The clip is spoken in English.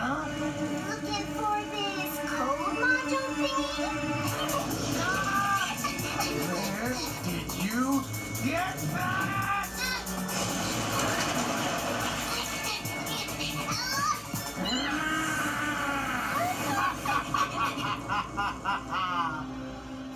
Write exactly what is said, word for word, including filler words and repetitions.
Huh? Looking for this code module thingy? Where did you get that?